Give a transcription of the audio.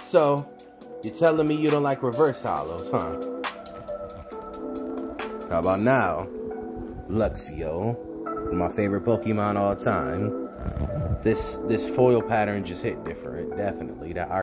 So, you're telling me you don't like reverse hollows, huh? How about now? Luxio, my favorite Pokemon all time. This foil pattern just hit different, definitely. That